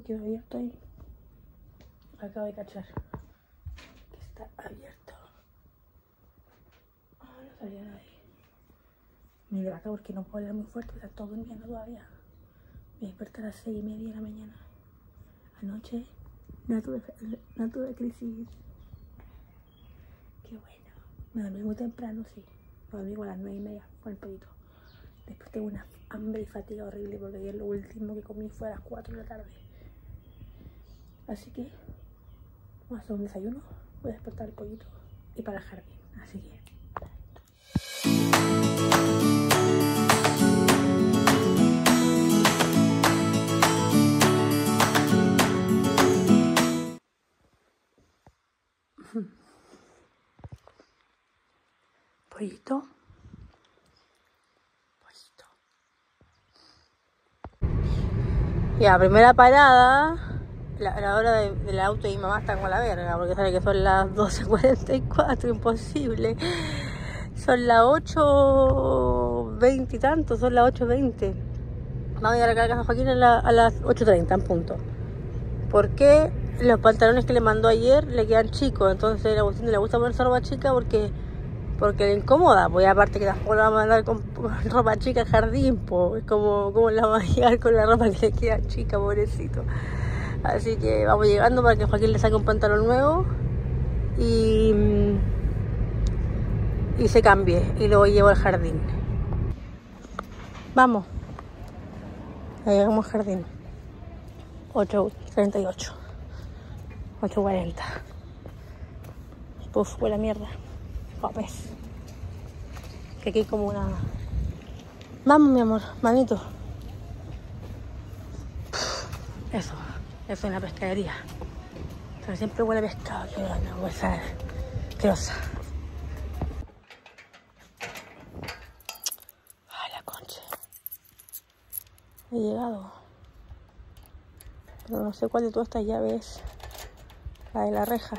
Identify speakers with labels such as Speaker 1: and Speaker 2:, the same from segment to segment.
Speaker 1: quedó abierto ahí. Acabo de cachar que está abierto. Ah, no salía nadie. Me levanto acá porque no puedo hablar muy fuerte, está todo durmiendo todavía. Me desperté a las 6:30 de la mañana. Anoche no tuve crisis. Qué bueno. Me dormí muy temprano, sí. Me dormí como a las 9:30 con el pedito. Después tengo una hambre y fatiga horrible porque ayer lo último que comí fue a las 4 de la tarde. Así que vamos a hacer un desayuno. Voy a despertar el pollito y para el jardín. Así que... Pollito. Ya, primera parada. La hora del auto de mi mamá está como la verga, porque sabe que son las 12:44, imposible. Son las 8:20 y tanto, son las 8:20. Vamos a llegar acá a casa Joaquín a las 8:30 en punto. Porque los pantalones que le mandó ayer le quedan chicos, entonces a Agustín le gusta ponerse ropa chica porque le incomoda, pues aparte que tampoco la vamos a mandar con ropa chica al jardín, pues es como la vamos a llevar con la ropa que le queda chica, pobrecito. Así que vamos llegando para que Joaquín le saque un pantalón nuevo y se cambie y luego llevo al jardín. Vamos. Ahí llegamos al jardín. 8:38. 8:40. Puf, huele a mierda. Pues. Que aquí hay como una... Vamos, mi amor, manito. Eso es una pescadería. Pero siempre huele a pescado, que una huesa asquerosa. Ay, la concha. He llegado. Pero no sé cuál de todas estas llaves es la de la reja.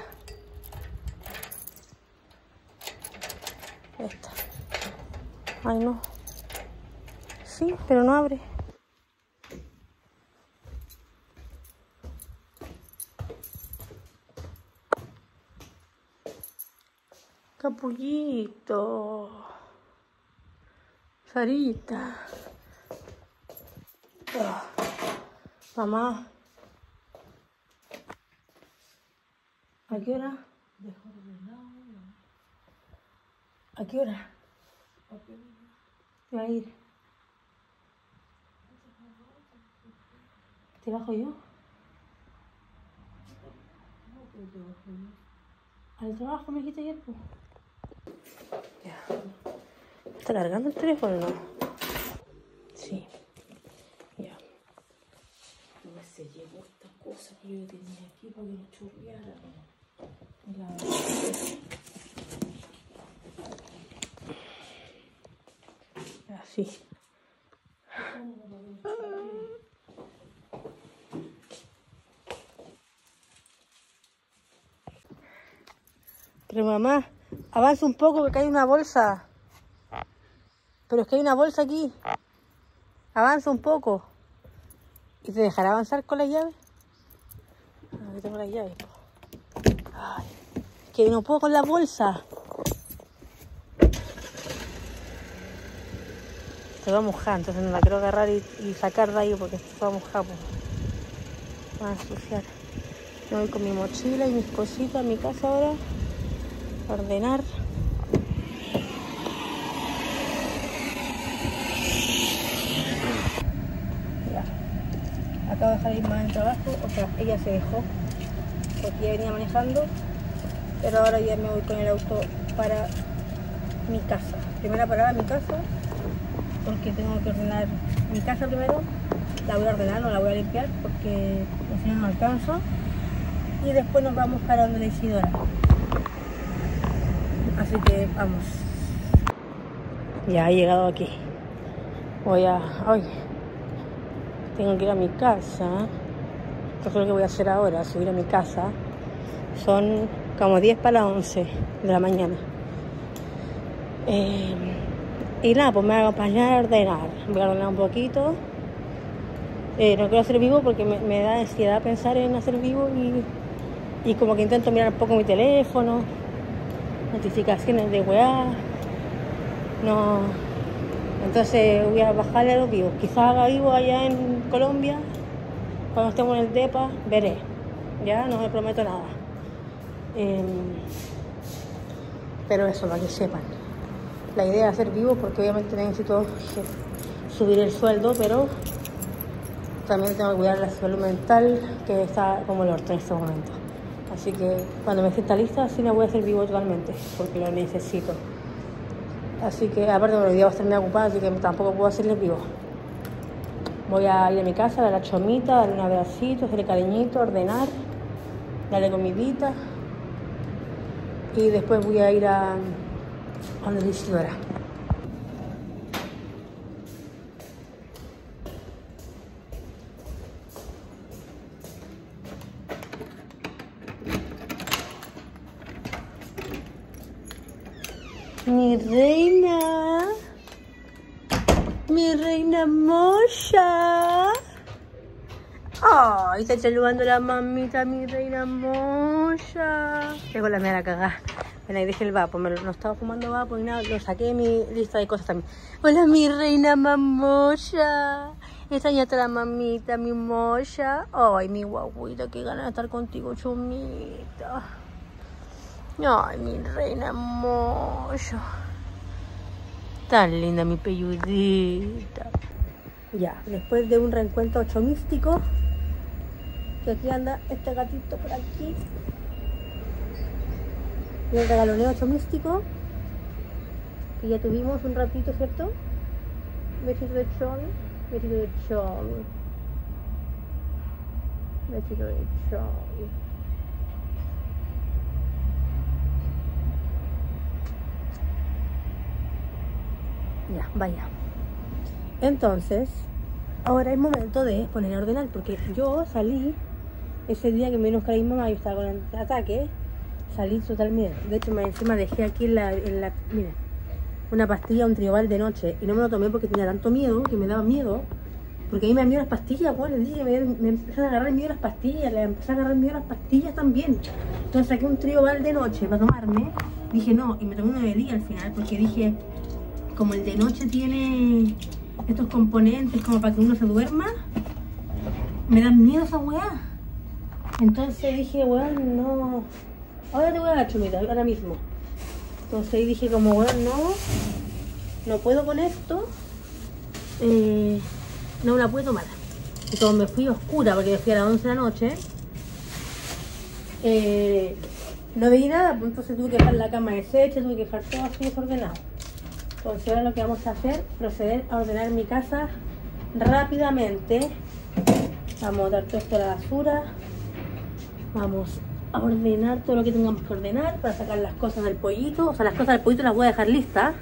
Speaker 1: Esta. Ay, no. Sí, pero no abre. Capullito. Sarita. Oh. Mamá. ¿A qué hora? ¿A qué hora? ¿Te va a ir? ¿Te bajo yo? ¿Al trabajo me dijiste ayer? Pues? Ya. ¿Está cargando el teléfono o no? Sí. Ya. No se llevó esta cosa que yo tenía aquí para que no chorreara. Así. Pero mamá, avanza un poco porque hay una bolsa. Pero es que hay una bolsa aquí. Avanza un poco. ¿Y te dejará avanzar con la llave? Aquí tengo la llave. Ay, es que no puedo con la bolsa. Se va a mojar, entonces no la quiero agarrar y sacar de ahí porque se va a mojar. Pues. Va a ensuciar. Me voy con mi mochila y mis cositas a mi casa ahora. A ordenar. Ya. Acabo de dejar a mi mamá en el trabajo. O sea, ella se dejó porque ella venía manejando. Pero ahora ya me voy con el auto para mi casa. Primera parada mi casa. Porque tengo que ordenar mi casa primero. La voy a ordenar, no la voy a limpiar porque si no alcanzo. Y después nos vamos para donde la Isidora. Así que vamos. Ya he llegado aquí. Tengo que ir a mi casa. Esto es lo que voy a hacer ahora, subir a mi casa. Son como 10 para las 11 de la mañana. Y nada, pues me voy a acompañar a ordenar. Voy a ordenar un poquito. No quiero hacer vivo porque me da ansiedad pensar en hacer vivo y como que intento mirar un poco mi teléfono, notificaciones de weá. No. Entonces voy a bajarle a los vivos. Quizás haga vivo allá en Colombia, cuando estemos en el DEPA, veré. Ya no me prometo nada. Pero eso, para que sepan. La idea es hacer vivo porque obviamente necesito subir el sueldo, pero también tengo que cuidar la salud mental, que está como el orto en este momento. Así que cuando me sienta lista, sí la voy a hacer vivo totalmente, porque lo necesito. Así que, aparte, bueno, el día va a estar muy ocupado, así que tampoco puedo hacerles vivo. Voy a ir a mi casa, darle la chomita, darle un abracito, hacerle cariñito, ordenar, darle comidita. Y después voy a ir a donde Isidora. Mi reina mocha. Ay, está saludando la mamita, mi reina mocha. Tengo la mera cagada. Bueno, ahí dejé el vapo, no estaba fumando vapo ni nada, lo saqué de mi lista de cosas también. Hola, mi reina mamocha. Extrañaste a la mamita, mi mocha. Ay, mi guaguita, qué ganas de estar contigo, chumita. Ay, mi reina mocha. Tan linda mi pelludita. Ya, después de un reencuentro chomístico, que aquí anda este gatito por aquí. Y el regaloneo chomístico, que ya tuvimos un ratito, ¿cierto? Besito de chomi, besito de chomi. Besito de chomi. Ya, vaya. Entonces, ahora es momento de poner a ordenar, porque yo salí ese día que me vino a buscar a mi mamá, yo estaba con el ataque, salí totalmente. De hecho, encima dejé aquí mira, una pastilla, un tribal de noche, y no me lo tomé porque tenía tanto miedo, que me daba miedo, porque a mí me dan miedo las pastillas, bueno, les dije que me empezaron a agarrar miedo las pastillas, le empecé a agarrar miedo las pastillas también. Entonces saqué un tribal de noche para tomarme, dije no, y me tomé una de día al final, porque dije, como el de noche tiene estos componentes como para que uno se duerma, me dan miedo esa weá. Entonces dije, weón, no, ahora te voy a dar chumita, ahora mismo. Entonces ahí dije como, weón, no puedo con esto, no me la puedo tomar. Y como me fui oscura, porque me fui a las 11 de la noche, no veía nada, pues entonces tuve que dejar la cama deshecha, tuve que dejar todo así desordenado. Entonces ahora lo que vamos a hacer, proceder a ordenar mi casa rápidamente. Vamos a botar todo esto a la basura. Vamos a ordenar todo lo que tengamos que ordenar para sacar las cosas del pollito. O sea, las cosas del pollito las voy a dejar listas.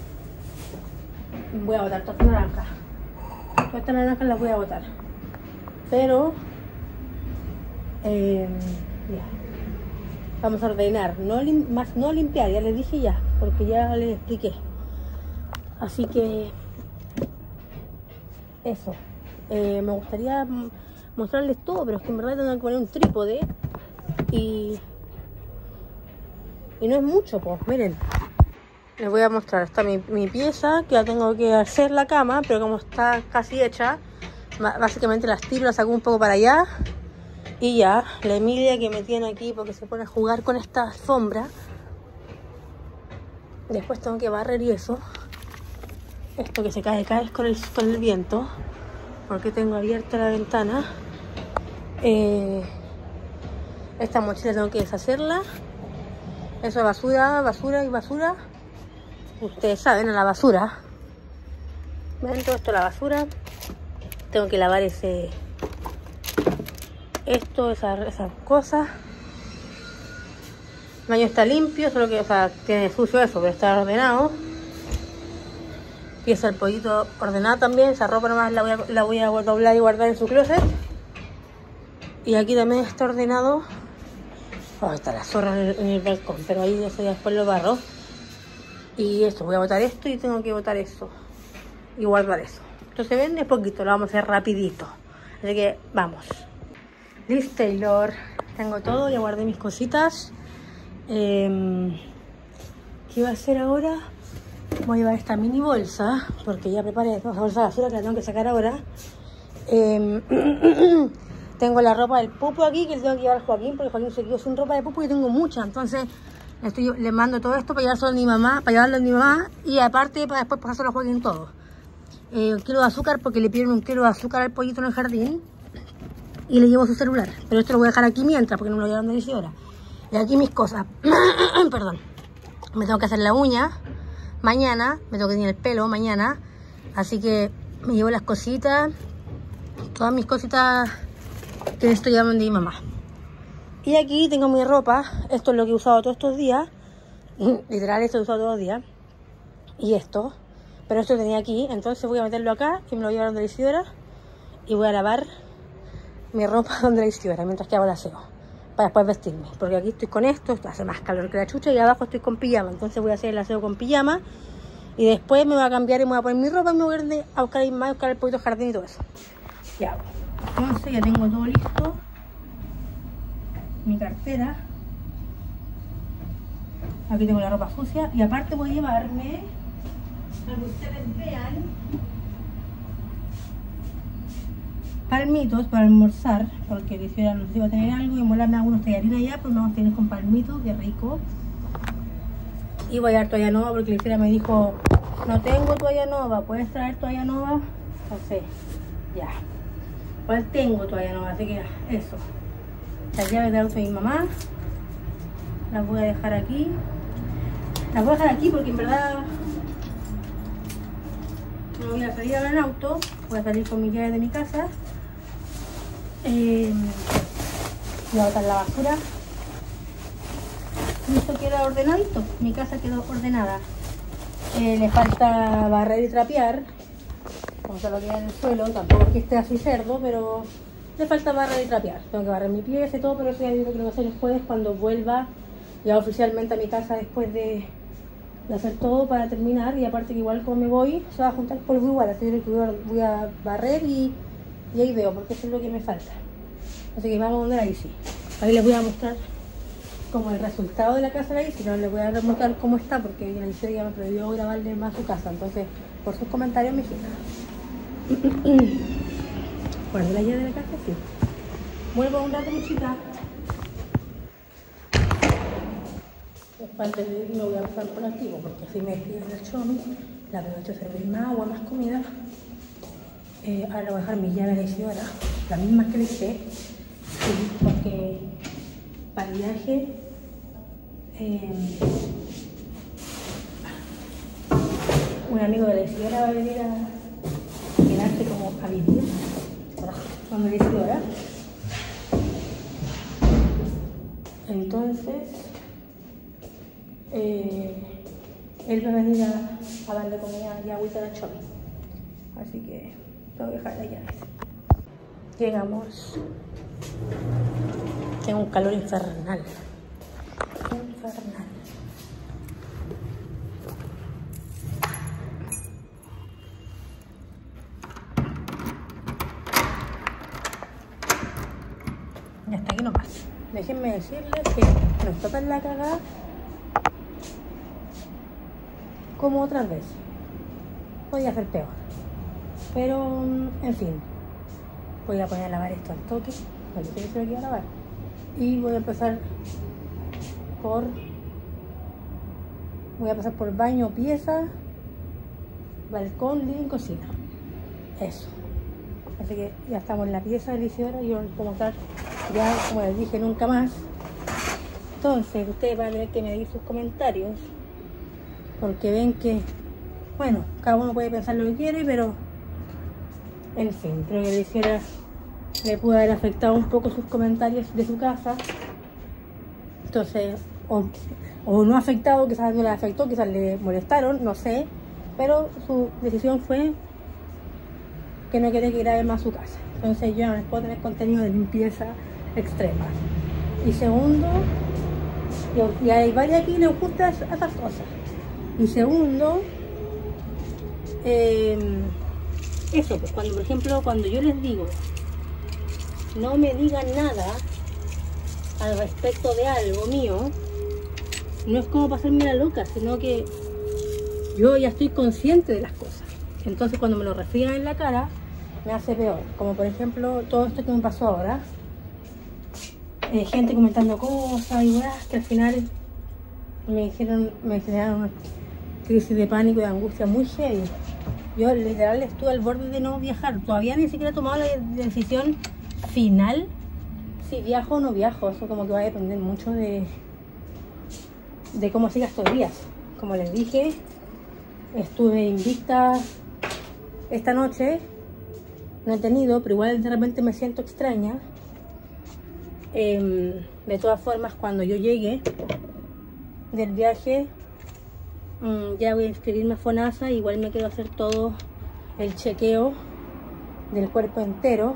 Speaker 1: Voy a botar todas estas naranjas. Todas estas naranjas las voy a botar. Pero, ya. Vamos a ordenar, más no limpiar, ya les dije ya, porque ya les expliqué. Así que eso, me gustaría mostrarles todo, pero es que en verdad tengo que poner un trípode y no es mucho, pues miren, les voy a mostrar. Está mi pieza, que la tengo que hacer la cama, pero como está casi hecha, básicamente las tiro, las saco un poco para allá y ya. La Emilia que me tiene aquí porque se pone a jugar con esta alfombra. Después tengo que barrer y eso. Esto que se cae con el viento, porque tengo abierta la ventana. Esta mochila tengo que deshacerla. Eso es basura, basura y basura. Ustedes saben, a la basura. Ven todo esto a la basura. Tengo que lavar esas cosas. El baño está limpio, solo que, o sea, tiene sucio eso, pero está ordenado. Pieza el pollito ordenada también. Esa ropa nomás la voy a doblar y guardar en su closet. Y aquí también está ordenado. Oh, está la zorra en el balcón, pero ahí eso ya después lo barro. Y esto, voy a botar esto y tengo que botar eso. Y guardar eso. Entonces ven, es poquito, lo vamos a hacer rapidito. Así que vamos. Liz Taylor. Tengo todo, ya guardé mis cositas. ¿Qué voy a hacer ahora? Voy a llevar esta mini bolsa, porque ya preparé esta bolsa de basura que la tengo que sacar ahora. Tengo la ropa del pupu aquí, que le tengo que llevar a Joaquín, porque Joaquín se quedó sin ropa de pupu y tengo mucha. Entonces le mando todo esto para llevárselo a mi mamá, y aparte para después pasárselo a Joaquín todo. Un kilo de azúcar, porque le pidieron un kilo de azúcar al pollito en el jardín. Y le llevo su celular. Pero esto lo voy a dejar aquí mientras, porque no me lo voy a dar donde Isidora. Y aquí mis cosas. Perdón. Me tengo que hacer la uña mañana. Me tengo que tener el pelo mañana. Así que me llevo las cositas. Todas mis cositas que necesito llevarme de mi mamá. Y aquí tengo mi ropa. Esto es lo que he usado todos estos días. Literal, esto he usado todos los días. Y esto. Pero esto tenía aquí. Entonces voy a meterlo acá. Y me lo voy a llevar donde Isidora. Y voy a lavar mi ropa donde la Isidora mientras que hago el aseo, para después vestirme, porque aquí estoy con esto hace más calor que la chucha, y abajo estoy con pijama. Entonces voy a hacer el aseo con pijama y después me voy a cambiar y me voy a poner mi ropa y me voy a ir a buscar el poquito jardín y todo eso. Ya, entonces ya tengo todo listo, mi cartera, aquí tengo la ropa sucia, y aparte voy a llevarme, para que ustedes vean, palmitos para almorzar, porque Isidora no sé si va a tener algo, y molarme algunos tallarines allá, pero me vamos a tener con palmitos, qué rico. Y voy a dar toalla nueva, porque Isidora me dijo, no tengo toalla nueva, ¿puedes traer toalla nueva? Entonces, ya. Pues tengo toalla nueva, así que ya, eso. Las llaves del auto de mi mamá, las voy a dejar aquí. Las voy a dejar aquí porque en verdad no voy a salir en auto, voy a salir con mis llaves de mi casa. Voy a botar la basura. Y esto queda ordenadito, mi casa quedó ordenada. Le falta barrer y trapear, como se lo queda en el suelo, tampoco es que esté así cerdo, pero le falta barrer y trapear. Tengo que barrer mi pieza y todo, pero eso ya digo que lo voy a hacer el jueves cuando vuelva ya oficialmente a mi casa, después de hacer todo para terminar. Y aparte que igual como me voy, se va a juntar polvo igual, así que voy a barrer y ahí veo, porque eso es lo que me falta. Así que vamos a donde la Isi. Ahí les voy a mostrar como el resultado de la casa de la Isi. No les voy a mostrar cómo está, porque la Isi ya me prohibió grabarle más su casa. Entonces, por sus comentarios me hicieron. Guardé la llave de la casa, sí. Vuelvo un rato, mi chica. Antes de irme voy a pasar por aquí, porque así me despido del chomi. La aprovecho a servir más agua, más comida. Ahora le voy a dejar mis llaves de Isidora, las mismas que le dije, porque para el viaje un amigo de la Isidora va a venir a quedarse como a vivir con la Isidora. Entonces él va a venir a darle comida y agüita a la chomi, así que tengo que dejar las llaves. Llegamos. Tengo un calor infernal. Infernal. Y hasta aquí nomás. Déjenme decirles que no está tan la cagada como otras veces. Podría ser peor. Pero, en fin. Voy a poner a lavar esto al toque. Bueno, yo se lo quiero lavar. Y voy a empezar por... Voy a pasar por baño, pieza, balcón, living, cocina. Eso. Así que ya estamos en la pieza de Isidora. Yo no les puedo mostrar ya, como les dije, nunca más. Entonces, ustedes van a tener que medir sus comentarios. Porque ven que, bueno, cada uno puede pensar lo que quiere, pero... En fin, creo que le pudo haber afectado un poco sus comentarios de su casa. Entonces, o no afectado, quizás no le afectó, quizás le molestaron, no sé. Pero su decisión fue que no quería que grabe más su casa. Entonces yo no les puedo tener contenido de limpieza extrema. Y segundo, y hay varias aquí les gustan esas cosas. Y segundo, eso, pues cuando, por ejemplo, cuando yo les digo no me digan nada al respecto de algo mío, no es como pasarme la loca, sino que yo ya estoy consciente de las cosas. Entonces cuando me lo refriegan en la cara, me hace peor. Como por ejemplo, todo esto que me pasó ahora. Gente comentando cosas y que al final me generaron una crisis de pánico y de angustia muy heavy. Yo literal estuve al borde de no viajar. Todavía ni siquiera he tomado la decisión final si viajo o no viajo. Eso como que va a depender mucho de cómo siga estos días. Como les dije, estuve invicta esta noche. No he tenido, pero igual de repente me siento extraña. De todas formas, cuando yo llegue del viaje, ya voy a inscribirme a FONASA. Igual me quiero hacer todo el chequeo del cuerpo entero.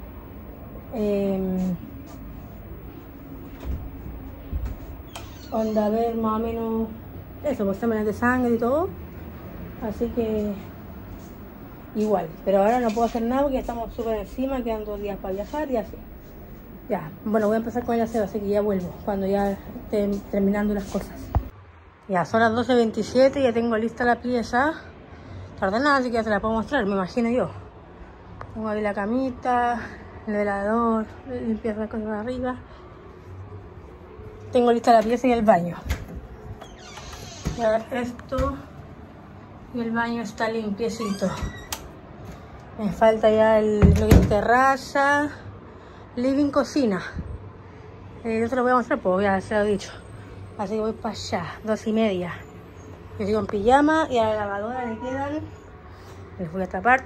Speaker 1: Onda, a ver más o menos eso, pues exámenes de sangre y todo. Así que igual, pero ahora no puedo hacer nada porque estamos súper encima, quedan 2 días para viajar y así. Ya, bueno, voy a empezar con el aseo, así que ya vuelvo cuando ya esté terminando las cosas. Ya, son las 12:27, ya tengo lista la pieza. Tarda nada, así que ya se la puedo mostrar, me imagino yo. Tengo ahí la camita, el velador, limpiar las cosas de arriba. Tengo lista la pieza y el baño. Ya, esto y el baño está limpiecito. Me falta ya lo que es terraza, living, cocina. Yo te lo voy a mostrar, pues ya se lo he dicho. Así que voy para allá, 2:30. Yo sigo en pijama y a la lavadora le quedan, les voy a tapar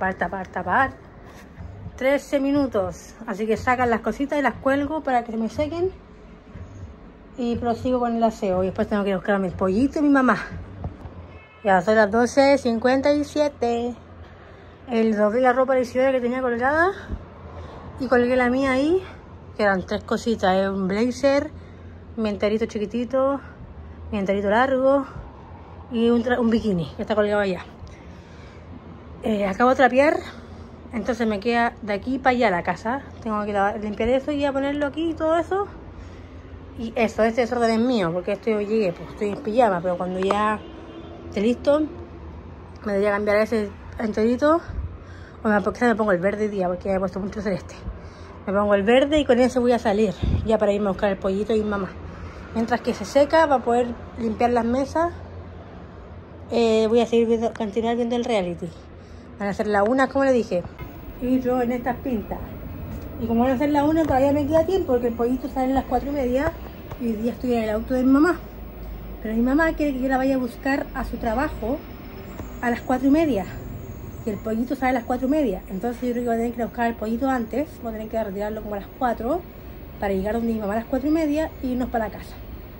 Speaker 1: 13 minutos. Así que sacan las cositas y las cuelgo para que se me sequen. Y prosigo con el aseo. Y después tengo que ir a buscar a mi pollito y mi mamá. Ya son las 12:57. Doblé la ropa de Isidora que tenía colgada y colgué la mía ahí, que eran 3 cositas, un blazer, mi enterito chiquitito, mi enterito largo y un bikini que está colgado allá. Acabo de trapear, entonces me queda de aquí para allá la casa. Tengo que limpiar eso y a ponerlo aquí y todo eso. Y eso, este desorden es mío, porque llegué, pues estoy en pijama, pero cuando ya esté listo, me debería cambiar ese enterito. Porque me pongo el verde día, porque he puesto mucho celeste. Me pongo el verde y con eso voy a salir, ya para irme a buscar el pollito y mi mamá. Mientras que se seca, para poder limpiar las mesas, voy a continuar viendo el reality. Van a ser la 1, como le dije. Y yo en estas pintas. Y como van a ser la 1, todavía me queda tiempo, porque el pollito sale a las 4:30 y hoy día estoy en el auto de mi mamá. Pero mi mamá quiere que yo la vaya a buscar a su trabajo a las 4:30. Y el pollito sale a las 4:30. Entonces yo creo que voy a tener que ir a buscar el pollito antes. Voy a tener que retirarlo como a las 4 para llegar donde mi mamá a las 4:30 y irnos para la casa.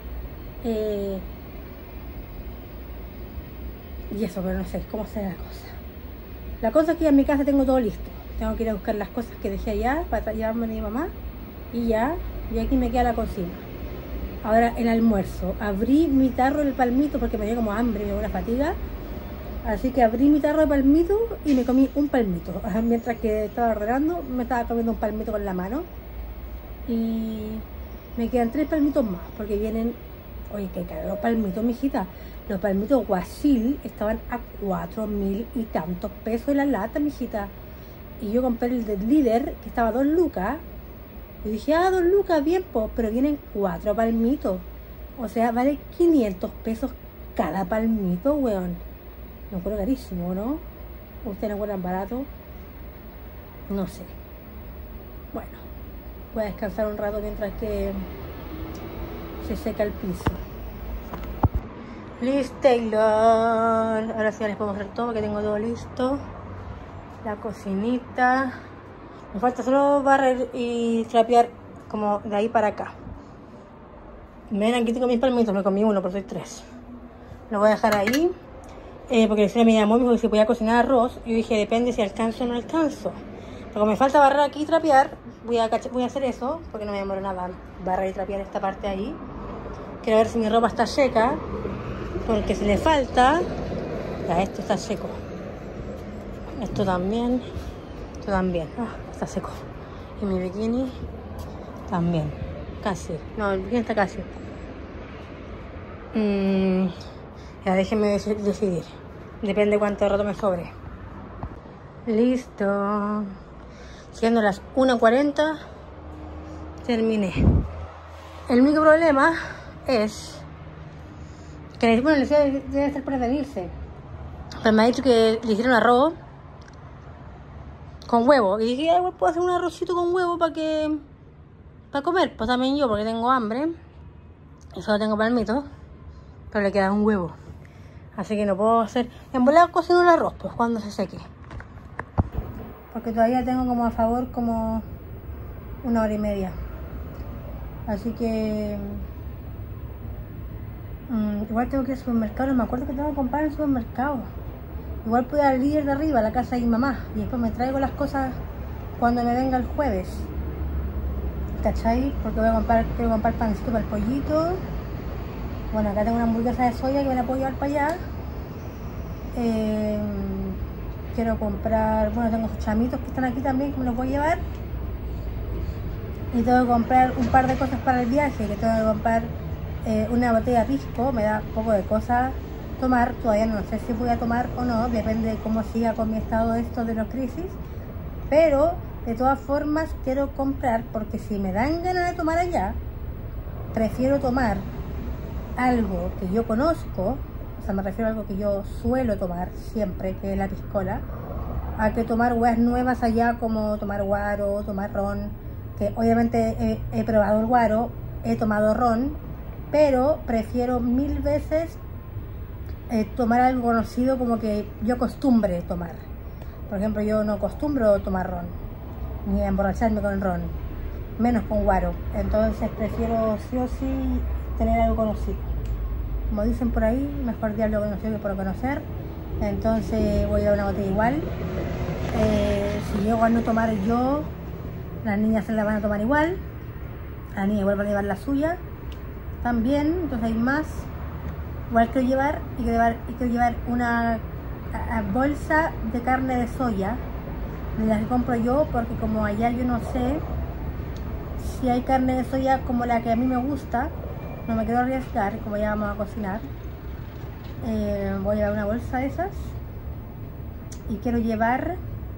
Speaker 1: Y eso, pero no sé cómo será la cosa. La cosa es que ya en mi casa tengo todo listo. Tengo que ir a buscar las cosas que dejé allá para llevarme a mi mamá. Y aquí me queda la cocina. Ahora el almuerzo. Abrí mi tarro del palmito porque me dio como hambre, me dio una fatiga. Así que abrí mi tarro de palmito y me comí un palmito. Mientras que estaba ordenando, me estaba comiendo un palmito con la mano. Y me quedan 3 palmitos más, porque vienen... Oye, qué caro los palmitos, mijita. Los palmitos Guasil estaban a 4.000 y tantos pesos la lata, mijita. Y yo compré el del líder, que estaba a 2 lucas. Y dije, 2 lucas, bien, pero vienen 4 palmitos. O sea, vale 500 pesos cada palmito, weón. No encuentro carísimo, ¿no? ¿Ustedes no encuentran barato? No sé. Bueno, voy a descansar un rato mientras que se seca el piso. Liz Taylor. Ahora sí ya les puedo mostrar todo porque tengo todo listo. La cocinita. Me falta solo barrer y trapear como de ahí para acá. Ven, aquí tengo mis palmitos. Me comí uno, pero soy 3. Lo voy a dejar ahí. Porque la señora me llamó y me dijo que si podía cocinar arroz. Y yo dije, depende si alcanzo o no alcanzo. Pero como me falta barrer aquí y trapear, voy a hacer eso, porque no me demoro nada barrer y trapear esta parte ahí. Quiero ver si mi ropa está seca, porque si le falta... Ya, esto está seco. Esto también. Esto también. Está seco. Y mi bikini también. Casi. No, el bikini está casi. Ya déjenme decidir. Depende cuánto rato me sobre. Listo. Siendo las 1:40, terminé. El único problema es que, bueno, el debe estar por venirse. Pero me ha dicho que le hicieron arroz con huevo. Y dije, igual puedo hacer un arrocito con huevo para comer. Pues también yo, porque tengo hambre. Y solo tengo palmito. Pero le queda un huevo. Así que no puedo hacer... En volar cocino el arroz, pues cuando se seque. Porque todavía tengo como a favor como 1 hora y media. Así que... igual tengo que ir al supermercado. No me acuerdo que tengo que comprar en el supermercado. Igual puedo ir al líder de arriba, a la casa de mi mamá. Y después me traigo las cosas cuando me venga el jueves. ¿Cachai? Porque quiero comprar pancito para el pollito. Bueno, acá tengo una hamburguesa de soya que me la puedo llevar para allá. Quiero comprar, bueno, tengo chamitos que están aquí también que me los voy a llevar. Y tengo que comprar un par de cosas para el viaje, que tengo que comprar una botella de pisco, me da un poco de cosas tomar, todavía no sé si voy a tomar o no, depende de cómo siga con mi estado esto de la crisis, pero de todas formas quiero comprar, porque si me dan ganas de tomar allá, prefiero tomar algo que yo conozco, o sea, me refiero a algo que yo suelo tomar siempre, que es la piscola, a que tomar hueas nuevas allá, como tomar guaro, tomar ron, que obviamente he probado el guaro, he tomado ron, pero prefiero 1000 veces tomar algo conocido, como que yo acostumbre tomar. Por ejemplo, yo no acostumbro tomar ron, ni a emborracharme con el ron, menos con guaro. Entonces prefiero sí o sí tener algo conocido. Como dicen por ahí, mejor diablo conocido que por conocer. Entonces voy a llevar una botella igual. Si llego a no tomar yo, las niñas se la van a tomar igual. Las niñas igual van a llevar la suya también, entonces hay más. Igual quiero llevar, y quiero llevar una bolsa de carne de soya, de las que compro yo, porque como allá yo no sé si hay carne de soya como la que a mí me gusta, no me quiero arriesgar, como ya vamos a cocinar. Voy a llevar una bolsa de esas, y quiero llevar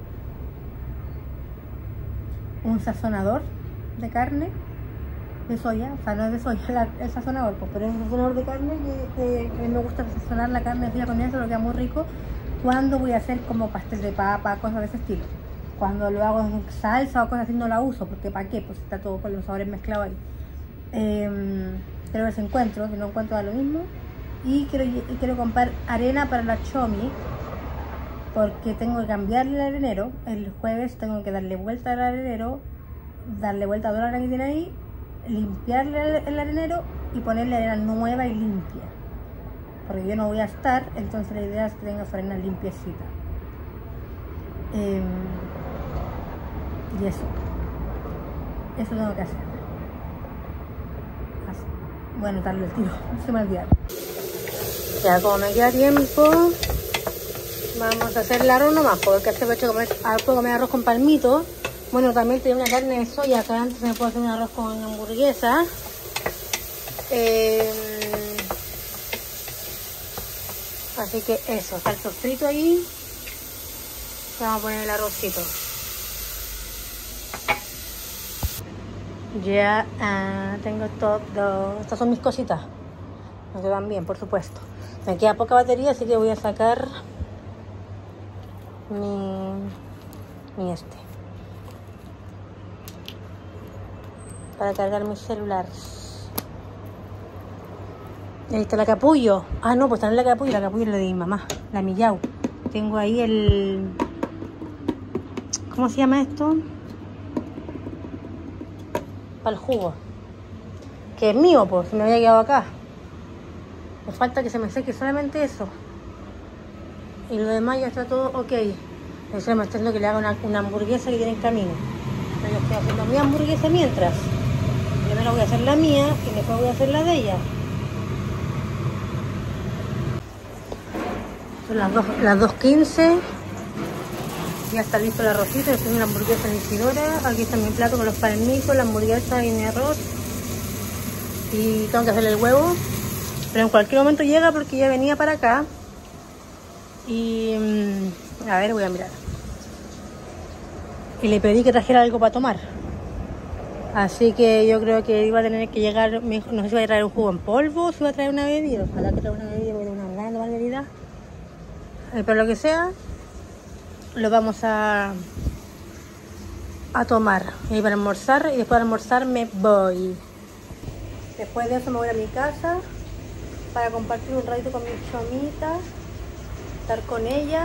Speaker 1: un sazonador de carne de soya, o sea, no es de soya el sazonador, pues, pero es un sazonador de carne que me gusta sazonar la carne de soya con eso, lo queda muy rico cuando voy a hacer como pastel de papa, cosas de ese estilo. Cuando lo hago en salsa o cosas así no la uso, porque ¿para qué? Pues está todo con los sabores mezclados ahí. Quiero ver si encuentro, si no encuentro da lo mismo. Y quiero comprar arena para la chomi, porque tengo que cambiarle el arenero. El jueves tengo que darle vuelta al arenero, darle vuelta a toda la arena que tiene ahí, limpiarle el arenero y ponerle arena nueva y limpia, porque yo no voy a estar, entonces la idea es que tenga su arena limpiecita. Y eso tengo que hacer. Bueno, darle el tiro, no se me olvida. Ya como me queda tiempo, vamos a hacer el arroz nomás, porque aprovecho de puedo comer arroz con palmito. Bueno, también tengo una carne de soya, que antes me puedo hacer un arroz con hamburguesa. Así que eso, está el sofrito ahí. Vamos a poner el arrocito. Ya tengo todo. Estas son mis cositas. Me quedan bien, por supuesto. Me queda poca batería, así que voy a sacar mi para cargar mis celulares. Ahí está la capullo. Ah, no, pues está en la capullo es la de mi mamá, la Millau. Tengo ahí el... ¿Cómo se llama esto? Para el jugo. Que es mío, pues, se me había quedado acá. Me falta que se me seque solamente eso. Y lo demás ya está todo ok. Eso me está haciendo que le haga una hamburguesa que tiene en camino. Pero yo estoy haciendo mi hamburguesa mientras. Primero voy a hacer la mía y después voy a hacer la de ella. Son las 2:15. Ya está listo el arrocito, estoy una hamburguesa en Isidora. Aquí está mi plato con los palmitos, la hamburguesa y mi arroz. Y tengo que hacerle el huevo. Pero en cualquier momento llega porque ya venía para acá. Y a ver, voy a mirar. Y le pedí que trajera algo para tomar. Así que yo creo que iba a tener que llegar, no sé si iba a traer un jugo en polvo o si iba a traer una bebida. Ojalá que traiga una bebida, porque tengo una gran bebida. Pero lo que sea, lo vamos a tomar. Y para almorzar, y después de almorzar me voy. Después de eso me voy a mi casa para compartir un ratito con mi chomita, estar con ella.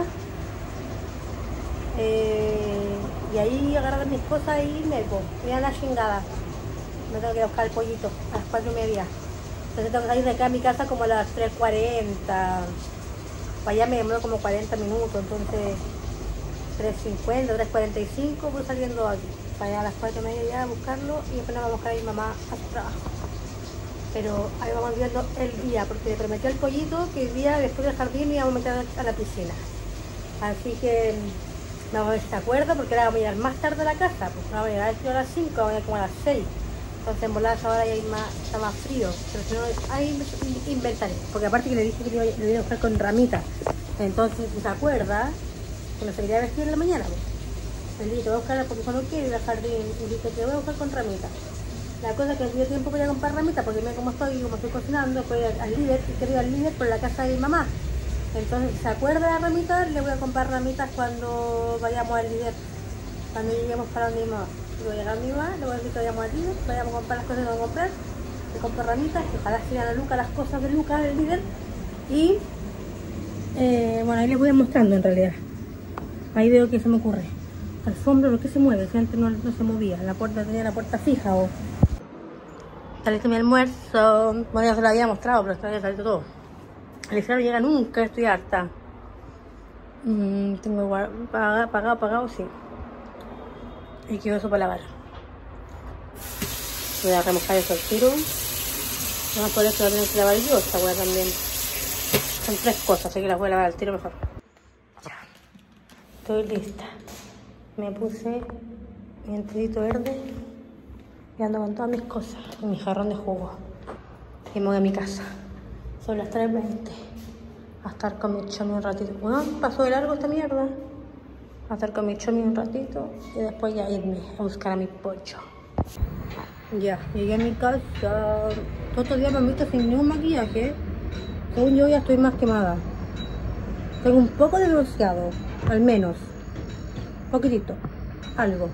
Speaker 1: Y ahí agarrar mis cosas y me voy. Mira la chingada. Me tengo que ir a buscar el pollito a las 4:30. Entonces tengo que salir de acá a mi casa como a las 3:40. Para allá me demoro como 40 minutos. Entonces 3:50, 3:45 voy saliendo aquí. Para allá a las 4:30 ya a buscarlo y después nos vamos a buscar a mi mamá a su trabajo. Pero ahí vamos viendo el día, porque le prometí al pollito que el día después del jardín íbamos a meter a la piscina. Así que vamos a ver si se acuerda, porque ahora vamos a llegar más tarde a la casa. Pues no vamos a llegar a las 5, vamos a llegar como a las 6. Entonces en voladas ahora ya está más frío. Pero si no, ahí inventaré. Porque aparte que le dije que le iba a buscar con ramitas. Entonces si se acuerda, que no se quería vestir en la mañana. Pues. Le dije, te voy a buscar porque no quiero ir al jardín. Y dije, te voy a buscar con ramitas. La cosa es que no tuve tiempo para ir a comprar ramitas, porque mira cómo estoy, como estoy cocinando, pues al líder, y quiero ir al líder por la casa de mi mamá. Entonces, ¿se acuerda de las ramitas? Le voy a comprar ramitas cuando vayamos al líder, cuando lleguemos para donde mi mamá. Voy a llegar a mi mamá, le voy a decir que vayamos al líder, vayamos a comprar las cosas que vamos a comprar, le compro ramitas, que ojalá sigan a Luca las cosas de Luca del líder. Y bueno, ahí les voy mostrando en realidad. Ahí veo que se me ocurre. Alfombra, ¿por qué se mueve? Si antes no se movía, la puerta tenía la puerta fija o... Saliste mi almuerzo, bueno ya se lo había mostrado, pero esta vez salió todo. El examen llega nunca, estoy harta. Tengo pagado, sí. Y quiero eso para lavar. Voy a remojar eso al tiro. No, por eso voy a tener que lavar yo esta hueá también. Son 3 cosas, así que las voy a lavar al tiro mejor. Ya. Estoy lista. Me puse mi entredito verde. Y ando con todas mis cosas, en mi jarrón de jugo. Y me voy a mi casa. Son las 3:20. A estar con mi chomi un ratito. Bueno, pasó de largo esta mierda. A estar con mi chomi un ratito. Y después ya irme a buscar a mi pollo. Ya, llegué a mi casa. Todos estos días me han visto sin ningún maquillaje. Según yo ya estoy más quemada. Tengo un poco de bronceado. Al menos. Poquitito. Algo.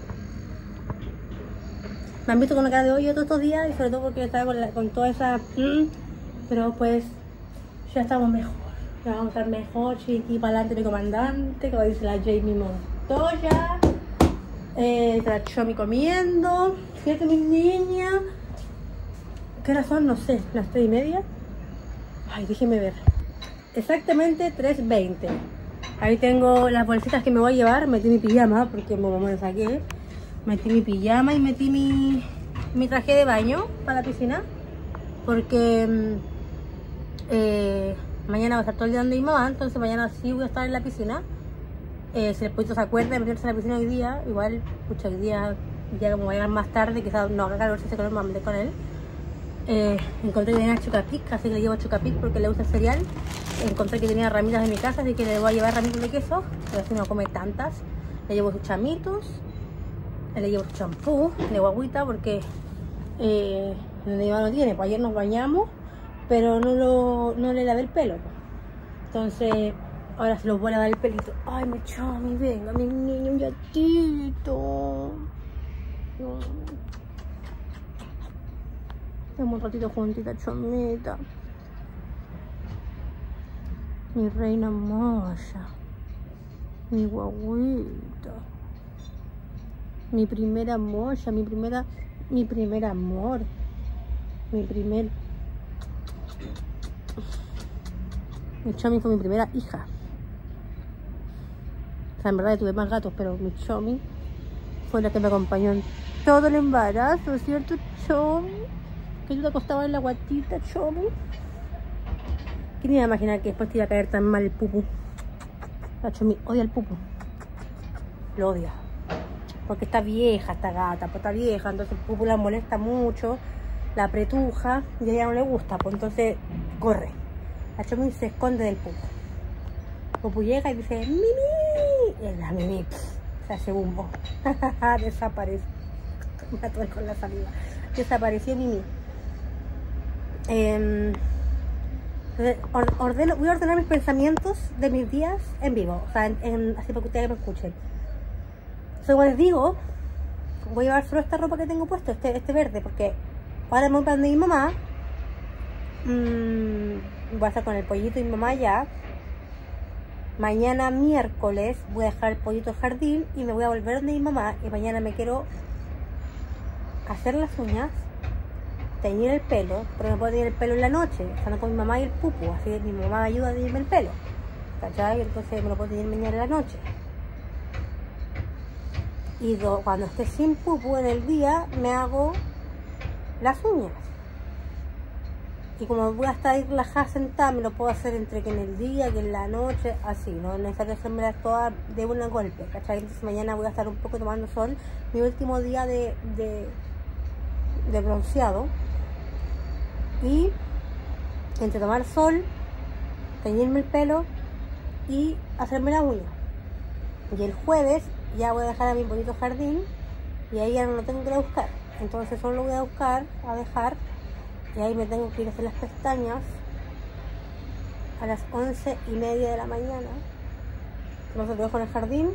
Speaker 1: Me han visto con la cara de hoyo todos estos días y sobre todo porque estaba con toda esa... Pero pues ya estamos mejor. Ya vamos a estar mejor, chiqui, para adelante mi comandante, como dice la Jamie Montoya. La Chomi comiendo. Fíjate mi niña. ¿Qué horas son? No sé, las 3:30. Ay, déjenme ver. Exactamente 3:20. Ahí tengo las bolsitas que me voy a llevar. Metí mi pijama porque me saqué. Metí mi pijama y metí mi traje de baño para la piscina. Porque mañana va a estar todo el día donde mi mamá. Entonces mañana sí voy a estar en la piscina. Si el poquito se acuerda de meterse en la piscina hoy día. Igual, pucha, hoy día ya como voy a llegar más tarde, quizás no haga calor, si hace calor me voy a meter con él. Encontré que tenía Chocapic, así que le llevo Chocapic porque le gusta el cereal. Encontré que tenía ramitas en mi casa, así que le voy a llevar ramitas de queso, pero así no come tantas. Le llevo sus chamitos, le llevo su champú de guaguita porque donde mi mamá no tiene. Pues ayer nos bañamos, pero no le lavé el pelo. Entonces ahora se los voy a lavar el pelito. Ay, mi chami, venga, mi niño, un gatito. Estamos un ratito juntita, chomita. Mi reina moya. Mi guaguita. Mi primera moya, mi primer amor. Mi chomi fue mi primera hija. O sea, en verdad tuve más gatos, pero mi chomi fue la que me acompañó en todo el embarazo, ¿cierto, chomi? Que tú te acostabas en la guatita, chomi. ¿Quién iba a imaginar que después te iba a caer tan mal el pupu? La chomi odia el pupu. lo odia. Porque está vieja esta gata, pues está vieja, entonces Pupu la molesta mucho, la apretuja y a ella no le gusta, pues entonces corre. La Chomi se esconde del Pupu. Pupu llega y dice ¡Mimi! Y la Mimi se hace bumbo. Desaparece. Me atoré con la saliva. Desapareció Mimi. Entonces, voy a ordenar mis pensamientos de mis días en vivo, o sea, así para que ustedes me escuchen. Como les digo, voy a llevar solo esta ropa que tengo puesto, este verde, porque ahora me voy para donde mi mamá. Voy a estar con el pollito y mi mamá ya. Mañana miércoles voy a dejar el pollito al jardín y me voy a volver donde mi mamá. Y mañana me quiero hacer las uñas, teñir el pelo, pero no puedo teñir el pelo en la noche, estando con mi mamá y el Pupu, así que mi mamá me ayuda a teñirme el pelo, ¿cachai? Entonces me lo puedo teñir mañana en la noche. Y cuando esté sin Pupu en el día, me hago las uñas. Y como voy a estar relajada sentada, me lo puedo hacer entre que en el día, que en la noche, así. No es necesario hacérmelas todas de un golpe, ¿cachai? Entonces mañana voy a estar un poco tomando sol. Mi último día de bronceado. Y entre tomar sol, teñirme el pelo y hacerme la uña. Y el jueves ya voy a dejar a mi bonito jardín y ahí ya no lo tengo que ir a buscar. Entonces solo lo voy a buscar, a dejar, y ahí me tengo que ir a hacer las pestañas a las 11:30 de la mañana. Entonces lo dejo en el jardín.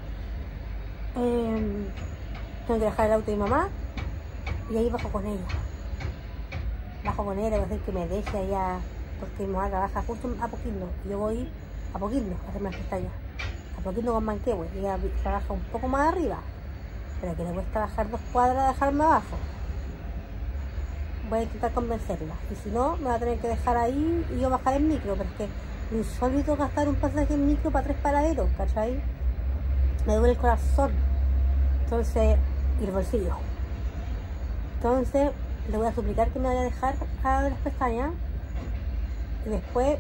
Speaker 1: Tengo que dejar el auto de mi mamá y ahí bajo con ella. Bajo con ella, le voy a decir que me deje allá, porque mi mamá trabaja justo a Poquillo. Yo voy a Poquillo a hacerme las pestañas. A Poquillo con Manquehue. Ella trabaja un poco más arriba, pero que le cuesta bajar 2 cuadras, dejarme abajo. Voy a intentar convencerla. Y si no, me va a tener que dejar ahí y yo bajar en micro. Pero es que es insólito gastar un pasaje en micro para 3 paraderos, ¿cachai? Me duele el corazón. Entonces, y el bolsillo. Entonces, le voy a suplicar que me vaya a dejar a las pestañas. Y después,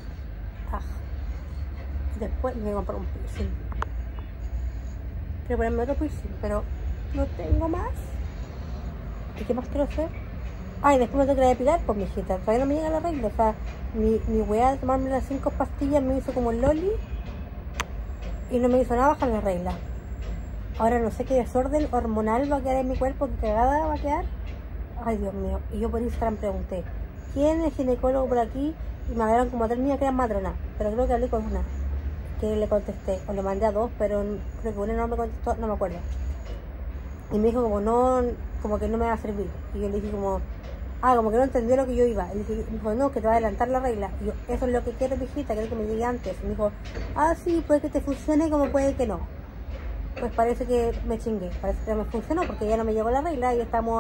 Speaker 1: después me voy a comprar un piercing. Quiero ponerme otro piercing, pero no tengo más. ¿Y qué más quiero hacer? Y después me tengo que depilar, pues mi hijita, todavía no me llega la regla. O sea, mi weá de tomarme las 5 pastillas me hizo como el loli y no me hizo nada bajar la regla. Ahora no sé qué desorden hormonal va a quedar en mi cuerpo, qué cagada va a quedar. Ay, Dios mío. Y yo por Instagram pregunté, ¿quién es ginecólogo por aquí? Y me hablaron como 3 niñas que eran matronas, pero creo que hablé con una, que le contesté, o le mandé a 2, pero creo que una no me contestó, no me acuerdo. Y me dijo como no, como que no me va a servir. Y yo le dije como que no entendió lo que yo iba. Y me dijo, no, que te va a adelantar la regla. Y yo, eso es lo que quiero, mijita, quiero que me llegue antes. Y me dijo, sí, puede que te funcione como puede que no. Pues parece que me chingué, parece que me funcionó porque ya no me llegó la regla y estamos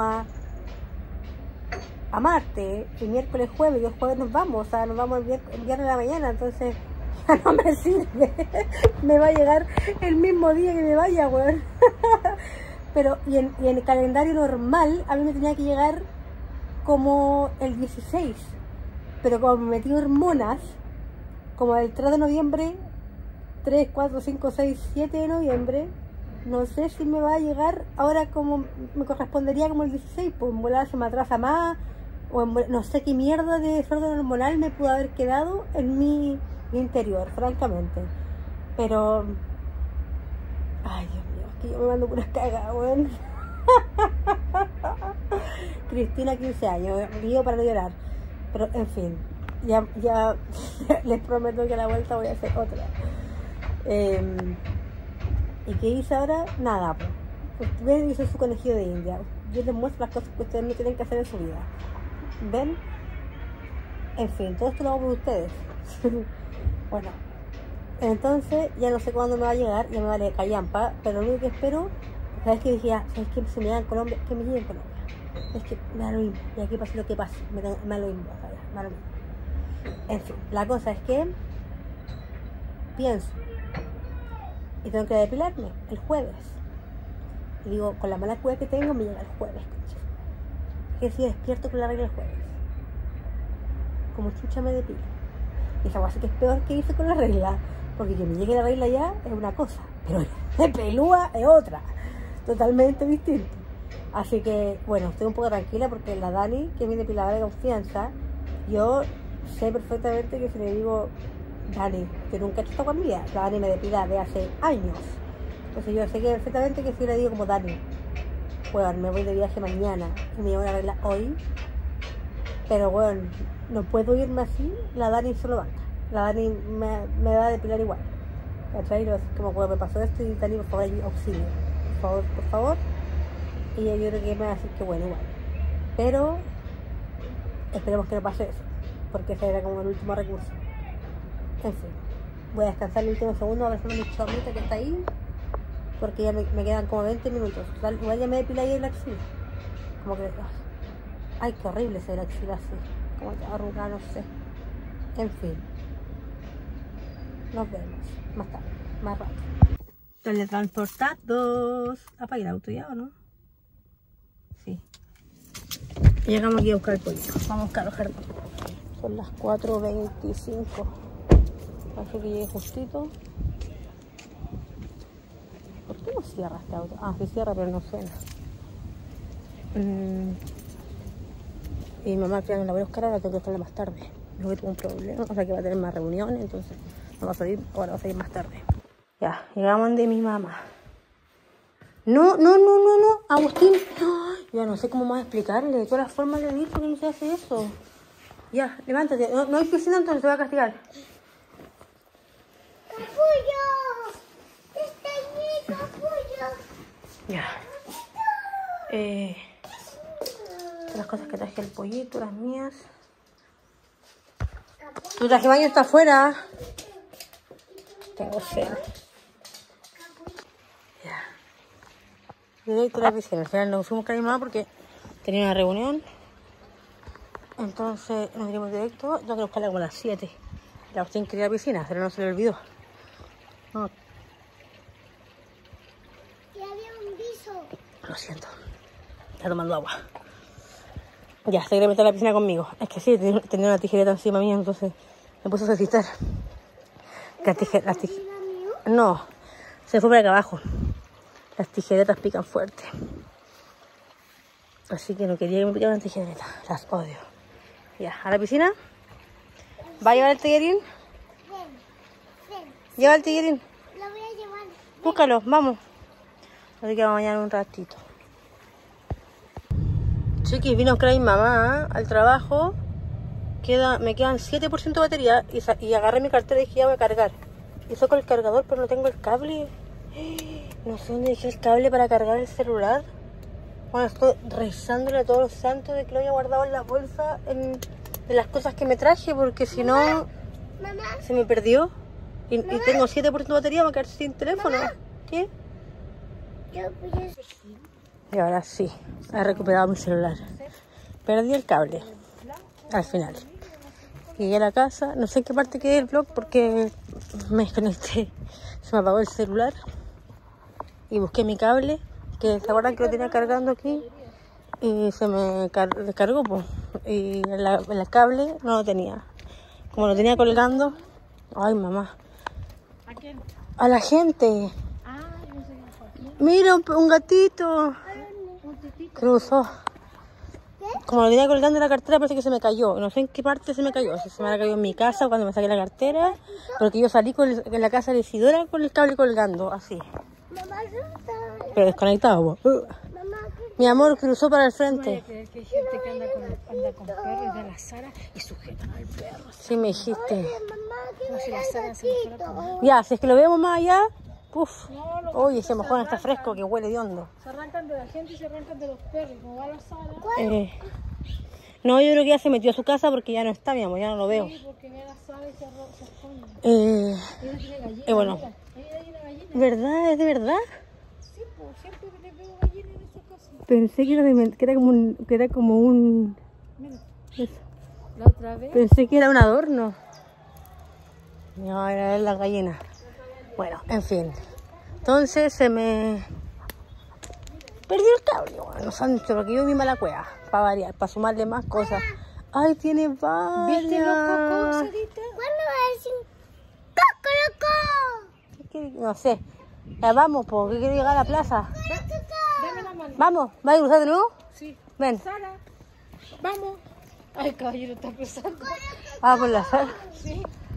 Speaker 1: a martes, y miércoles, jueves, y el jueves nos vamos, o sea, nos vamos el viernes de la mañana, entonces ya no me sirve. Me va a llegar el mismo día que me vaya, weón. Pero, y en el calendario normal, a mí me tenía que llegar como el 16, pero como me metí hormonas, como el 3 de noviembre, 3, 4, 5, 6, 7 de noviembre, no sé si me va a llegar ahora como me correspondería como el 16, pues en volada se me atrasa más, o no sé qué mierda de desorden hormonal me pudo haber quedado en mi interior, francamente. Pero, ay Dios mío, es que yo me mando puras cagas, weón. Cristina, 15 años, río para no llorar. Pero, en fin, ya les prometo que a la vuelta voy a hacer otra. ¿Y qué hice ahora? Nada, pues. Ven, hice su conejillo de India. Yo les muestro las cosas que ustedes no tienen que hacer en su vida. ¿Ven? En fin, todo esto lo hago por ustedes. Bueno, entonces ya no sé cuándo me va a llegar, ya me vale callampa, pero lo único que espero, ¿sabes qué decía? ¿Sabes qué? Se me llega en Colombia, que me llegue en Colombia. Es que me da lo mismo, y aquí pase lo que pase, me da lo mismo, me da lo mismo. En fin, la cosa es que pienso, y tengo que depilarme el jueves. Y digo, con la mala cueva que tengo, me llega el jueves. Que si despierto con la regla el jueves, como chucha me depilo. Y esa cosa que es peor que hice con la regla. Porque que me llegue la regla ya es una cosa, pero de pelúa es otra, totalmente distinto. Así que, bueno, estoy un poco tranquila porque la Dani, que es mi depiladora de confianza, yo sé perfectamente que si le digo, Dani, que nunca he hecho esta familia, la Dani me depila de hace años. Entonces yo sé que perfectamente que si le digo como Dani, bueno, me voy de viaje mañana y me llevo la regla hoy, pero bueno, no puedo irme así, la Dani solo banca. La Dani me va a depilar igual. ¿Cachai? Como bueno, me pasó esto y Dani, por favor, auxilio. Por favor. Y yo creo que me va a decir que bueno, igual. Pero esperemos que no pase eso, porque ese era como el último recurso. En fin, voy a descansar el último segundo a ver si mi chomita que está ahí, porque ya me quedan como 20 minutos. Igual ya me depilé ahí la axila. Como que, ay, qué horrible se ve la axila así, como que arrugada, no sé. En fin, nos vemos más tarde, más rato. Teletransportados. ¿Apagué el auto ya o no? Sí. Llegamos aquí a buscar el pollito. Vamos a buscar los jardines. Son las 4:25. Así que llegué justito. ¿Por qué no cierra este auto? Ah, sí cierra, pero no suena. Y mamá, que no la voy a buscar ahora, tengo que buscarla más tarde. No, que tuvo un problema, o sea que va a tener más reuniones, entonces no va a salir, ahora va a salir más tarde. Ya, llegamos donde mi mamá. No, Agustín. Yo no sé cómo más explicarle, de todas las formas le digo que no se hace eso. Ya, levántate. No hay piscina, entonces te voy a castigar.
Speaker 2: ¡Capullo! ¡Está ahí, capullo!
Speaker 1: Ya. Las cosas que traje el pollito, las mías. Tu traje de baño está afuera. Tengo sed. Ya. Directo a la piscina. Al final nos fuimos con mi mamá porque tenía una reunión. Entonces nos diremos directo. Tengo que buscarla como a las 7. La Agustín quería la piscina, pero no se le olvidó. No.
Speaker 2: Y había un guiso.
Speaker 1: Lo siento. Está tomando agua. Ya, se quiere meter a la piscina conmigo. Es que sí, tenía una tijereta encima mía, entonces me puse a solicitar. No, se fue para acá abajo. Las tijeretas pican fuerte. Así que no quería que me picara una tijereta. Las odio. Ya, a la piscina. ¿Va a llevar el tiguerín?
Speaker 2: Ven.
Speaker 1: Lleva el tiguerín.
Speaker 2: Lo voy a llevar.
Speaker 1: Búscalo, vamos. Así que vamos a bañar un ratito. Chiquis, vino a buscar a mi mamá al trabajo. Me quedan 7% de batería y agarré mi cartera y dije ya voy a cargar. Y saco el cargador, pero no tengo el cable. No sé dónde dejé el cable para cargar el celular. Bueno, estoy rezándole a todos los santos de que lo haya guardado en la bolsa de las cosas que me traje, porque si no
Speaker 2: Mamá.
Speaker 1: se me perdió. Y tengo 7% de batería, me voy a quedar sin teléfono.
Speaker 2: Mamá.
Speaker 1: ¿Qué?
Speaker 2: Yo voy a...
Speaker 1: Y ahora sí, he recuperado mi celular. Perdí el cable al final. Llegué a la casa, no sé en qué parte quedé del vlog porque me desconecté. Se me apagó el celular y busqué mi cable, que se acuerdan que lo tenía cargando aquí y se me descargó, pues. Y el cable no lo tenía. Como lo tenía colgando, ay mamá.
Speaker 2: ¿A quién?
Speaker 1: A la gente.
Speaker 2: Ah, yo no sé qué fue.
Speaker 1: Mira, un gatito.
Speaker 2: Un titito.
Speaker 1: Cruzó. Como lo tenía colgando en la cartera, parece que se me cayó. No sé en qué parte se me cayó. Si se me ha caído en mi casa cuando me saqué la cartera. Porque yo salí en la casa de Isidora con el cable colgando, así.
Speaker 2: Mamá,
Speaker 1: Pero desconectado, po.
Speaker 2: Mamá,
Speaker 1: Mi amor cruzó para el frente.
Speaker 3: Que hay gente que anda con perros y da la Sara y sujetan al perro.
Speaker 1: Sí, me dijiste.
Speaker 2: mamá, que
Speaker 3: No, si la Sara se me fuera con...
Speaker 1: Ya, si es que lo vemos más allá. Uf.
Speaker 3: No, lo
Speaker 1: Oye, ese mojón está fresco, que huele de hondo.
Speaker 3: se arrancan de la gente y se arrancan de los perros. Como va la Sara,
Speaker 1: No, yo creo que ya se metió a su casa porque ya no está, mi amor, ya no lo veo.
Speaker 3: sí, porque ve la Sara y se esconde. Ella tiene gallina.
Speaker 1: Bueno.
Speaker 3: Mira, ella tiene gallina.
Speaker 1: ¿Verdad? ¿Es de verdad?
Speaker 3: Sí, pues siempre que le veo gallina en esa casa.
Speaker 1: Pensé que era como un...
Speaker 3: Mira,
Speaker 1: Eso.
Speaker 3: la otra vez.
Speaker 1: Pensé que era un adorno. No, era la gallina. Bueno, en fin. Entonces se me perdió el cable. Bueno, santo, porque yo vi mala cueva. Para variar, para sumarle más cosas. Ay, tiene varias.
Speaker 3: ¿Viste los cocos, Sarita?
Speaker 2: ¿cuándo va a decir coco, loco?
Speaker 1: No sé. Ya vamos, porque quiero llegar a la plaza.
Speaker 3: Dame la mano.
Speaker 1: Vamos, ¿vas a cruzar de nuevo?
Speaker 3: Sí.
Speaker 1: Ven.
Speaker 3: Sara, vamos. Ay, el caballero está cruzando.
Speaker 1: Ah, por la sala.
Speaker 3: Sí.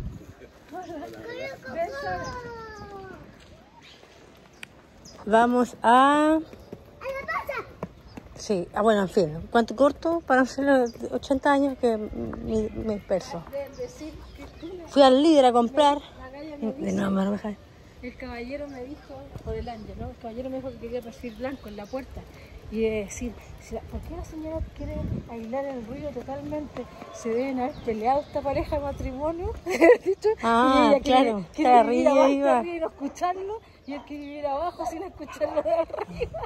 Speaker 3: Ven, Sara.
Speaker 1: Vamos a... Sí, bueno, en fin. ¿Cuánto corto? Para hacer los 80 años que me disperso.
Speaker 3: Decir que tú le...
Speaker 1: Fui al líder a comprar.
Speaker 3: La galla me
Speaker 1: De
Speaker 3: dijo,
Speaker 1: nuevo, me van a dejar.
Speaker 3: el caballero me dijo, por el ángel, ¿no? El caballero me dijo que quería recibir blanco en la puerta. Y de decir, ¿por qué la señora quiere aislar el ruido totalmente? ¿Se deben haber peleado esta pareja de matrimonio? ¿Dicho?
Speaker 1: Ah,
Speaker 3: y ella
Speaker 1: claro,
Speaker 3: quiere
Speaker 1: se
Speaker 3: vivir
Speaker 1: ríe,
Speaker 3: abajo
Speaker 1: iba.
Speaker 3: arriba y no escucharlo, y él quiere vivir abajo sin escucharlo de arriba.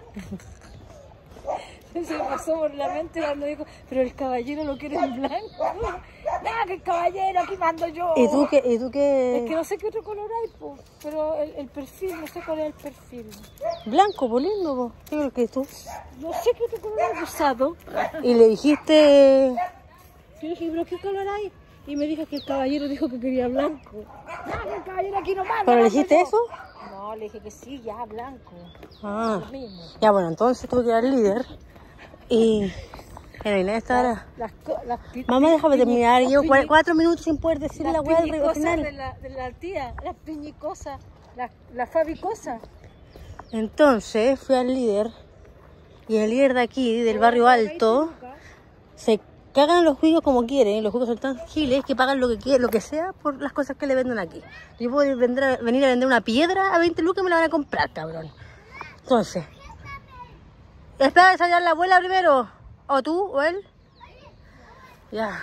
Speaker 3: Se me pasó por la mente cuando dijo, pero el caballero lo quiere en blanco. No, que el caballero, aquí mando yo.
Speaker 1: ¿Y tú qué?
Speaker 3: Es que no sé qué otro color hay, po, pero el perfil, no sé cuál es el perfil.
Speaker 1: Blanco, por lindo, po. ¿Qué creo que tú?
Speaker 3: No sé qué otro color hay usado.
Speaker 1: Y le dijiste...
Speaker 3: Yo dije, ¿pero qué color hay? Y me dijo que el caballero dijo que quería blanco. No, que el caballero aquí no manda.
Speaker 1: ¿Pero le
Speaker 3: mando
Speaker 1: dijiste
Speaker 3: yo.
Speaker 1: eso?
Speaker 3: No, le dije que sí, ya, blanco.
Speaker 1: Ah,
Speaker 3: Lo mismo.
Speaker 1: ya bueno, entonces tuve que ir al líder. Y... Pero Inés estaba... Mamá, déjame terminar. Llevo 4 minutos sin poder decir la weá del río final.
Speaker 3: de la tía, las piñicosas, la fabicosa.
Speaker 1: Entonces fui al líder. Y el líder de aquí, del barrio alto, se cagan los juegos como quieren. Los juegos son tan giles que pagan lo que sea por las cosas que le venden aquí. Yo puedo venir a vender una piedra a 20 lucas y me la van a comprar, cabrón. Entonces, espera a ensayar la abuela primero. ¿O tú o él? Ya.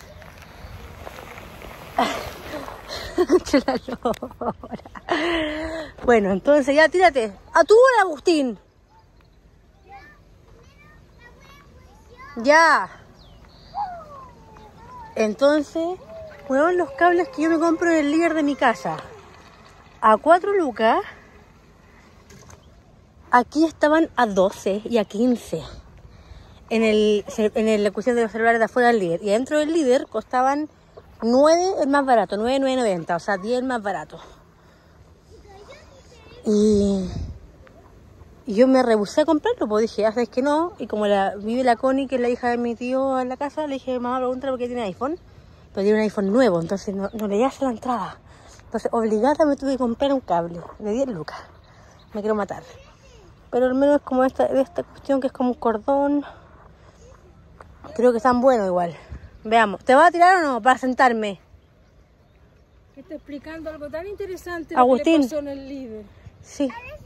Speaker 1: Bueno, entonces ya tírate. ¿A tú o Agustín? Ya. Entonces, fueron los cables que yo me compro en el líder de mi casa. A 4 lucas. Aquí estaban a 12 y a 15. En la cuestión de los celulares de afuera del líder. Y dentro del líder costaban 9 el más barato, 9,990, o sea 10 el más barato. Y yo me rehusé a comprarlo, pues dije, ya sabes que no. Y como vive la Connie, que es la hija de mi tío en la casa, le dije, mamá, pregúntale por qué tiene iPhone. Pero tiene un iPhone nuevo, entonces no le hace la entrada. Entonces obligada me tuve que comprar un cable de 10 lucas. Me quiero matar. Pero al menos es como esta cuestión que es como un cordón. Creo que están buenos igual. Veamos. ¿Te vas a tirar o no para sentarme?
Speaker 3: Está explicando algo tan interesante
Speaker 1: Agustín.
Speaker 3: lo que le pasó en el líder.
Speaker 1: Sí.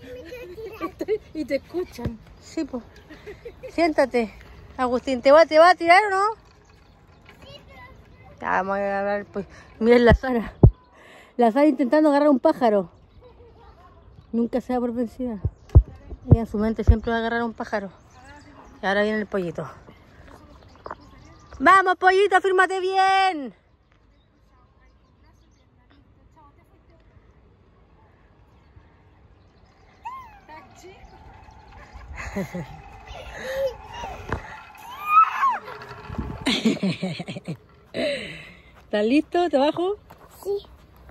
Speaker 3: Y te escuchan.
Speaker 1: Sí, pues. Siéntate. Agustín, ¿te va a tirar o no? Ya, vamos a agarrar, pues. Miren la Sara. La Sara intentando agarrar un pájaro. Nunca se da por vencida. Ella en su mente siempre va a agarrar un pájaro. Y ahora viene el pollito. ¡Vamos, pollito! ¡Fírmate bien! ¿Estás listo? ¿Te bajo?
Speaker 2: Sí.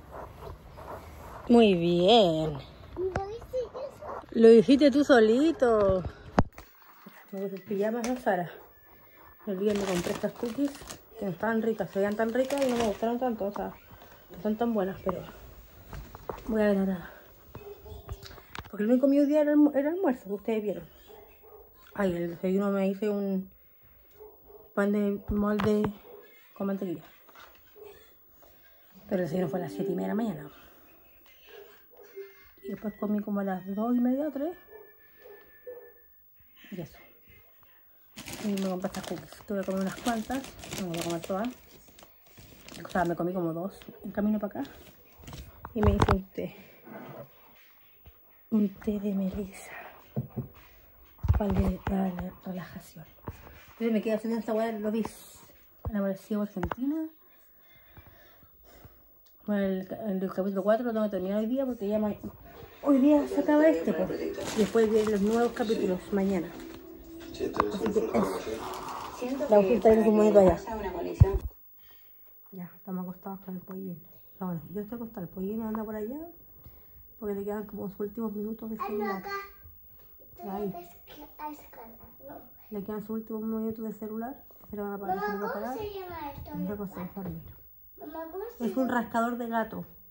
Speaker 1: Muy bien. Lo hiciste tú solito. Me puse pijamas, ¿no, Sara? El día me compré estas cookies que no estaban ricas, se veían tan ricas y no me gustaron tanto, o sea, no son tan buenas, pero voy a ver ahora. Porque el único mío día era el almuerzo, que ustedes vieron. Ay, el desayuno me hice un pan de molde con mantequilla. Pero el desayuno fue a las 7:30 de la mañana. Y después comí como a las 2:30 o 3. Y eso. Y me compré estas cookies. Tuve que comer unas cuantas. No voy a comer todas. O sea, me comí como 2 en camino para acá. Y me hice un té. Un té de melisa. Para la relajación. Entonces me quedé haciendo esta hueá de Lobis. La Universidad Argentina. Bueno, el capítulo 4 lo tengo que terminar hoy día porque ya hoy día se acaba este, pues. Y después de los nuevos capítulos mañana. Así que eso. La oferta tiene un bonito allá. Ya, estamos acostados con el pollín. Ah, bueno, yo estoy acostada, el pollín anda por allá. porque le quedan como sus últimos minutos de
Speaker 2: Ah, no,
Speaker 1: celular.
Speaker 2: acá.
Speaker 1: Ahí.
Speaker 2: A escalar, no.
Speaker 1: Le quedan sus últimos minutos de celular. Se le van a apagar.
Speaker 2: Mamá, ¿cómo se llama esto?
Speaker 1: Vamos a conservarlo.
Speaker 2: Mamá, ¿cómo se
Speaker 1: Es un rascador de gato.